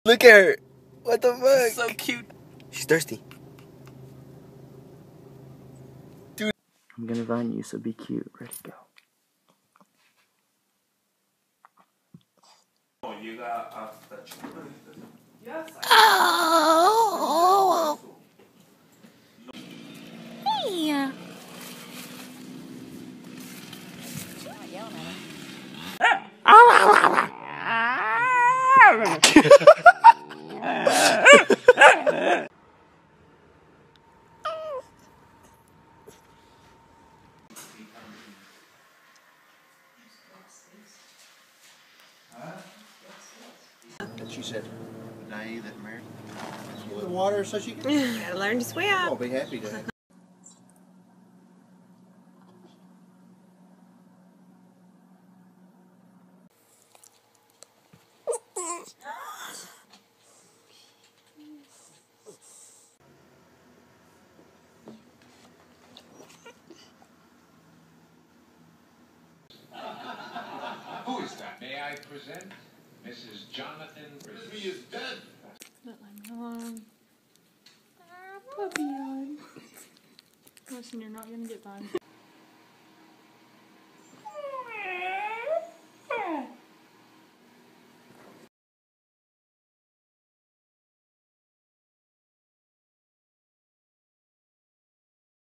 Look at her. What the fuck? So cute. She's thirsty. Dude. I'm gonna vine you, so be cute. Ready, go. Oh, you got the Yes. Oh. Hey. And she said, Nay, that married. The water so she can. Gotta learn to swim. I'll be happy to. Who is that? May I present Mrs. Jonathan Frisbee is dead. Let me alone. Puppy on. Listen, you're not gonna get fine.